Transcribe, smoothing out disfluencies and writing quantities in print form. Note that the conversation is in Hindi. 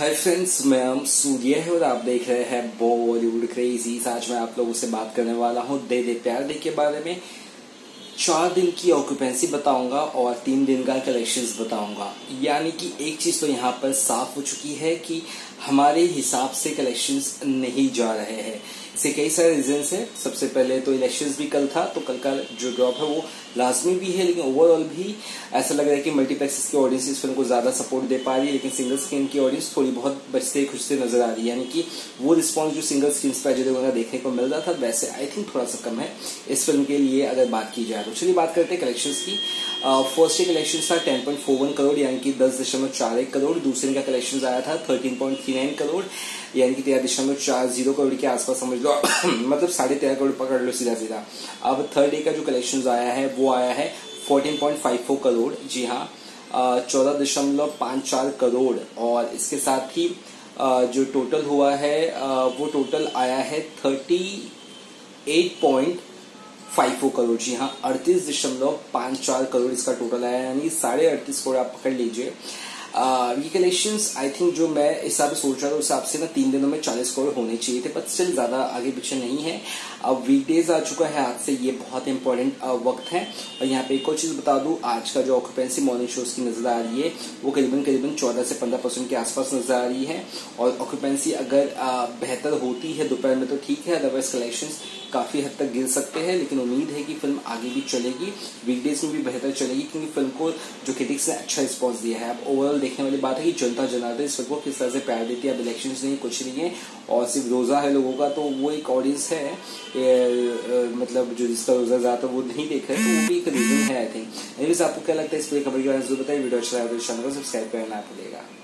हाय फ्रेंड्स, मैं सूर्य है और आप देख रहे हैं बॉलीवुड क्रेजी। आज मैं आप लोगों से बात करने वाला हूँ दे दे प्यार दे के बारे में। 4 दिन की ऑक्यूपेंसी बताऊंगा और 3 दिन का कलेक्शंस बताऊंगा। यानी कि एक चीज तो यहाँ पर साफ हो चुकी है कि हमारे हिसाब से कलेक्शंस नहीं जा रहे हैं। इसके कई सारे रीजंस है। सबसे पहले तो इलेक्शंस भी कल था, तो कल का जो ड्रॉप है वो लाजमी भी है, लेकिन ओवरऑल भी ऐसा लग रहा है कि मल्टीप्लेक्सेस की ऑडियंस इस फिल्म को ज्यादा सपोर्ट दे पा रही है, लेकिन सिंगल स्क्रीन की ऑडियंस थोड़ी बहुत बचते खुजते नजर आ रही है। यानी कि वो रिस्पॉन्स जो सिंगल स्क्रीन पर अजय देवगन देखने को मिल रहा था वैसे आई थिंक थोड़ा सा कम है इस फिल्म के लिए अगर बात की जाए तो। चलिए बात करते हैं कलेक्शंस की। फर्स्ट डे कलेक्शन था 10.41 करोड़ यानी कि 10.41 करोड़। दूसरे का कलेक्शन आया था 13.39 करोड़ यानी कि 13.40 करोड़ के आसपास समझ लो मतलब 13.5 करोड़ पकड़ लो सीधा सीधा। अब थर्ड डे का जो कलेक्शन आया है वो आया है 14.54 करोड़। जी हाँ, 14.54 करोड़। और इसके साथ ही जो टोटल हुआ है वो टोटल आया है 38.54 करोड़। जी हाँ, 38.54 करोड़ इसका टोटल आया, यानी 38.5 करोड़ आप पकड़ लीजिए। ये कलेक्शंस आई थिंक जो मैं इस हिसाब से सोच रहा था उस हिसाब से ना 3 दिनों में 40 करोड़ होने चाहिए थे, पर स्टिल ज्यादा आगे पीछे नहीं है। अब वीकडेज आ चुका है आज से, ये बहुत इंपॉर्टेंट वक्त है। और यहाँ पे एक और चीज बता दूं, आज का जो ऑक्यूपेंसी मॉर्निंग शोज की नजर आ रही है वो करीबन 14 से 15% के आसपास नजर आ रही है। और ऑक्यूपेंसी अगर बेहतर होती है दोपहर में तो ठीक है, अदरवाइज कलेक्शंस काफी हद तक गिर सकते हैं। लेकिन उम्मीद है कि फिल्म आगे भी चलेगी, वीकडेज में भी बेहतर चलेगी, क्योंकि फिल्म को जो क्रिटिक्स ने अच्छा रिस्पॉन्स दिया है। अब ओवरऑल देखने वाली बात है कि जनता जनार्दन इस फिल्म को किस तरह से प्यार देती है। अब इलेक्शंस नहीं, कुछ नहीं है और सिर्फ रोजा है लोगों का, तो वो एक ऑडियंस है मतलब जो जिसका रोजा ज्यादा वो नहीं देख रहे, तो वो भी एक रीजन है आई थिंक। एनीवेज, आपको क्या लगता है इस पूरी खबर के बारे में बताइए। वीडियो अच्छा लगा तो चैनल को सब्सक्राइब करना ना भूलिएगा।